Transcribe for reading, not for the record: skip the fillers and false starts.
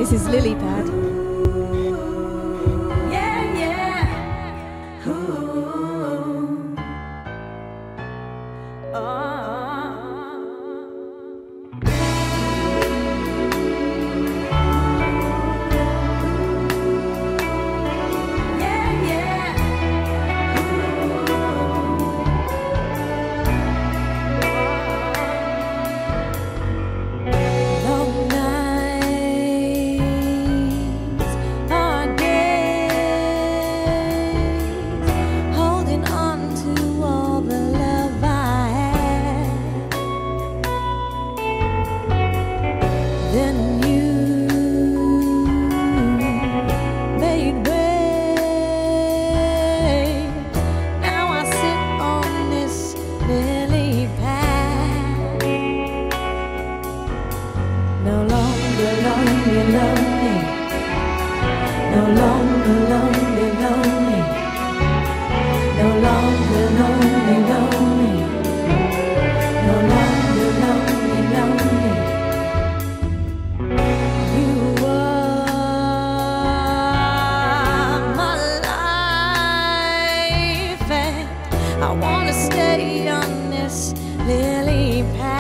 This is Lily Pad. Yeah, yeah. Ooh. Yeah, yeah. Long nights, hard days, holding on to all the love I had. Then you made way. Now I sit on this lily pad. No longer lonely, lonely. No longer lonely, lonely. No longer lonely, lonely. No longer lonely, lonely. You are my life, and I wanna stay on this lily pad.